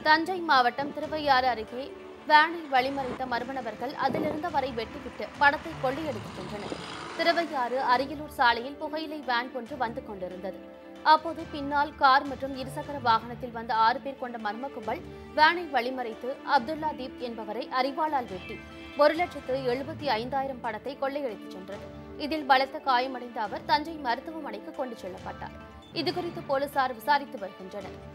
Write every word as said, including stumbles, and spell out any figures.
தஞ்சை மாவட்டம் திருவையாறு அருகே வேனை வழிமறித்த மர்ம நபர்கள் அதிலிருந்தவரை வெட்டிவிட்டு பணத்தை கொள்ளையடித்துச் சென்றனர். திருவையாறு அரியலூர் சாலையில் புகையிலை வேன் ஒன்று வந்து கொண்டிருந்தது. அப்போது பின்னால் கார் மற்றும் இருசக்கர வாகனத்தில் வந்த ஆறு பேர் கொண்ட மர்ம கும்பல் வேனை வழிமறித்து அப்துல்லா தீப் என்பவரை அரிவாளால் வெட்டி ஒரு லட்சத்து எழுபத்தி ஐந்தாயிரம் பணத்தை கொள்ளையடித்துச் சென்றது. இதில் பலத்த காயமடைந்த அவர் தஞ்சை மருத்துவமனைக்கு கொண்டு செல்லப்பட்டார். இதுகுறித்து போலீசார் விசாரித்து வருகின்றனர்.